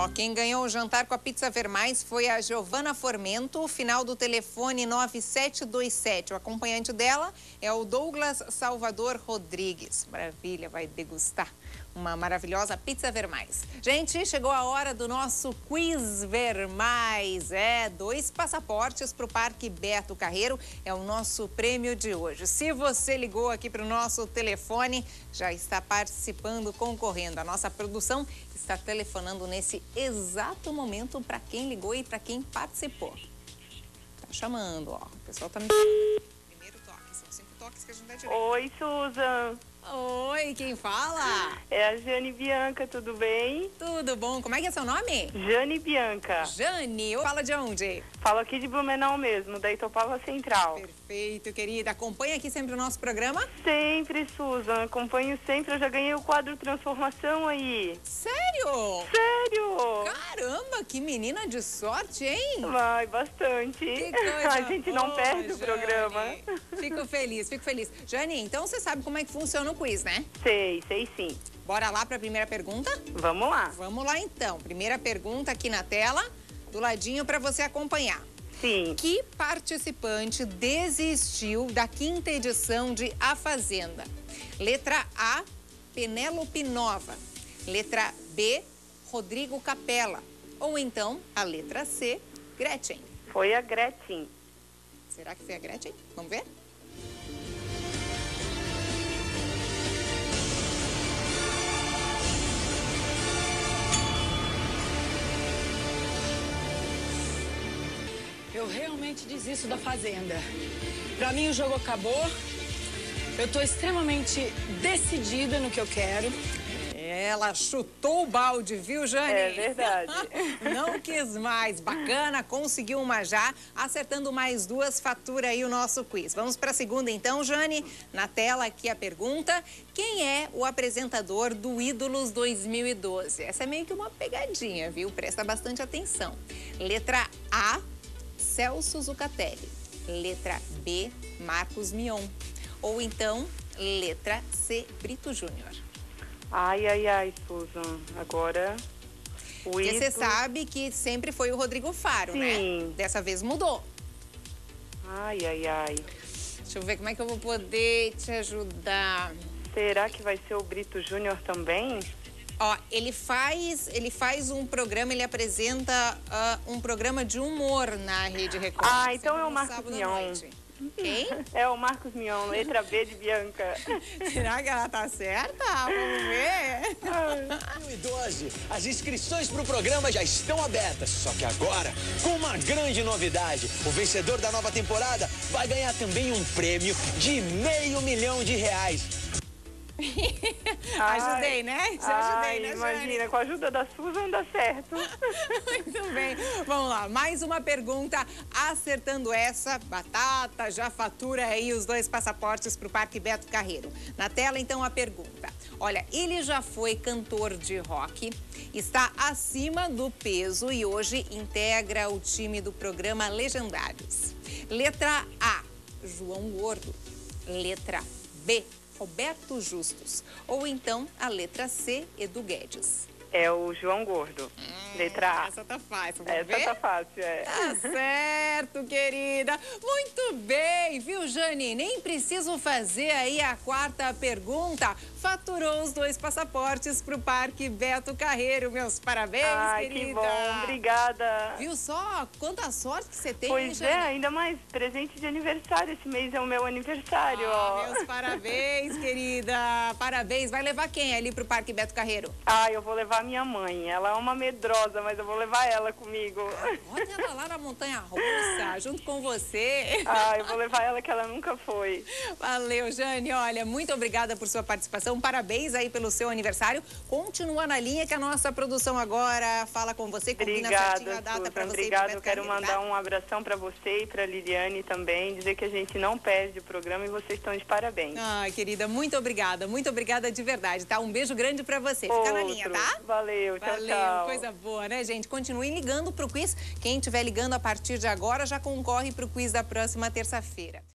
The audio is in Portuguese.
Ó, quem ganhou o jantar com a Pizza Vermais foi a Giovana Formento, final do telefone 9727. O acompanhante dela é o Douglas Salvador Rodrigues. Maravilha, vai degustar uma maravilhosa Pizza Vermais. Gente, chegou a hora do nosso Quiz Vermais. 2 passaportes para o Parque Beto Carreiro. É o nosso prêmio de hoje. Se você ligou aqui para o nosso telefone, já está participando, concorrendo. A nossa produção está telefonando nesse exato momento para quem ligou e para quem participou. Tá chamando, ó. O pessoal tá me chamando. Primeiro toque, são 5 toques que a gente dá direito. Oi, Susan. Oi, quem fala? É a Jane Bianca, tudo bem? Tudo bom? Como é que é seu nome? Jane Bianca. Jane, fala de onde? Falo aqui de Blumenau mesmo, da Itopava Central. Perfeito, querida. Acompanha aqui sempre o nosso programa? Sempre, Susan. Acompanho sempre. Eu já ganhei o quadro Transformação aí. Sério? Sério? Caramba, que menina de sorte, hein? Vai, bastante. Que coisa A gente não boa, perde o Jane. programa. Fico feliz, fico feliz. Jane, então você sabe como é que funciona o quiz, né? Sei sim. Bora lá para a primeira pergunta? Vamos lá. Vamos lá, então. Primeira pergunta aqui na tela, do ladinho para você acompanhar. Sim. Que participante desistiu da 5ª edição de A Fazenda? Letra A, Penélope Nova. Letra B, Rodrigo Capella. Ou então, a letra C, Gretchen. Foi a Gretchen. Será que foi a Gretchen? Vamos ver? Eu realmente desisto da Fazenda. Pra mim o jogo acabou. Eu tô extremamente decidida no que eu quero. Ela chutou o balde, viu, Jane? É verdade. Não quis mais. Bacana, conseguiu uma já. Acertando mais 2, fatura aí o nosso quiz. Vamos para a segunda então, Jane. Na tela aqui a pergunta. Quem é o apresentador do Ídolos 2012? Essa é meio que uma pegadinha, viu? Presta bastante atenção. Letra A, Celso Zucatelli. Letra B, Marcos Mion. Ou então, letra C, Brito Júnior. Ai, Susan. Agora, Porque você sabe que sempre foi o Rodrigo Faro, né? Sim. Dessa vez mudou. Ai. Deixa eu ver como é que eu vou poder te ajudar. Será que vai ser o Brito Júnior também? Ó, ele faz um programa, ele apresenta um programa de humor na Rede Record. Ah, então é o no Marcos sábado à Mion. noite. Quem? É o Marcos Mion, letra B de Bianca. Será que ela tá certa? Vamos ver. 2012, as inscrições para o programa já estão abertas. Só que agora, com uma grande novidade, o vencedor da nova temporada vai ganhar também um prêmio de R$500 mil. Ajudei, né? Ajudei, né, Jane? Imagina, com a ajuda da Susan dá certo. Muito bem. Vamos lá, mais uma pergunta. Acertando essa, batata, já fatura aí os 2 passaportes para o Parque Beto Carreiro. Na tela, então, a pergunta. Olha, ele já foi cantor de rock, está acima do peso e hoje integra o time do programa Legendários. Letra A, João Gordo. Letra B, Roberto Justus. Ou então a letra C, Edu Guedes. É o João Gordo. Letra A. Essa tá fácil, vamos ver? Essa tá fácil, Tá certo, querida. Muito bem, viu, Jane? Nem preciso fazer aí a 4ª pergunta. Faturou os 2 passaportes pro Parque Beto Carreiro. Meus parabéns, Ai, querida. que bom. Obrigada. Viu só quanta sorte que você tem, hein, Pois Jane? é, ainda mais presente de aniversário. Esse mês é o meu aniversário, ó. Meus parabéns, querida. Parabéns. Vai levar quem ali pro Parque Beto Carreiro? Eu vou levar minha mãe. Ela é uma medrosa, mas eu vou levar ela comigo. Olha ela lá na Montanha Russa, junto com você. Eu vou levar ela que ela nunca foi. Valeu, Jane. Olha, muito obrigada por sua participação. Parabéns aí pelo seu aniversário. Continua na linha que a nossa produção agora fala com você. Combina certinho a data para você. Obrigada. Eu quero mandar um abração para você e para Liliane também. Dizer que a gente não perde o programa e vocês estão de parabéns. Ai, querida, muito obrigada de verdade, tá? Um beijo grande para você. Fica na linha, tá? Valeu, tchau. Coisa boa, né, gente? Continuem ligando pro quiz. Quem estiver ligando a partir de agora já concorre pro quiz da próxima terça-feira.